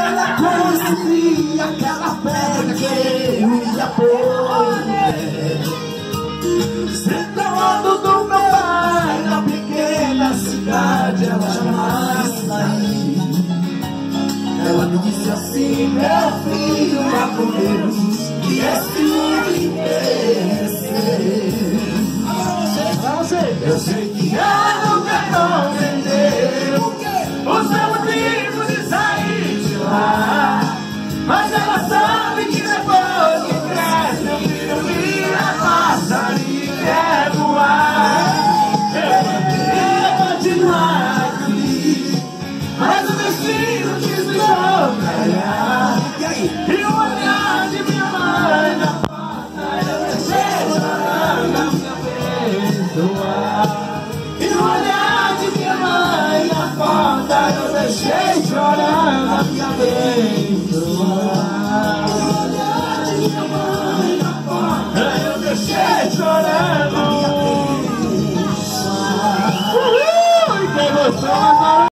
Conheci aquela pedra que eu ia pôr no pé. Sentado do meu pai na pequena cidade, ela jamais saiu. Ela me disse assim: meu filho, vá com Deus, e esse mundo inteiro é seu. Eu sei que ela nunca compreendeu o seu motivo de sair de lá, mas ela sabe que depois que cresce meu filho vira passarinho e quer voar. Eu queria continuar aqui, mas o destino quis me jogar. E o olhar de minha mãe na porta eu deixei chorando a minha perdoar. E o olhar de minha mãe na porta eu deixei chorando a minha perdoar. E o olhar de minha mãe na porta eu deixei chorando a minha perdoar. E quem gostou agora?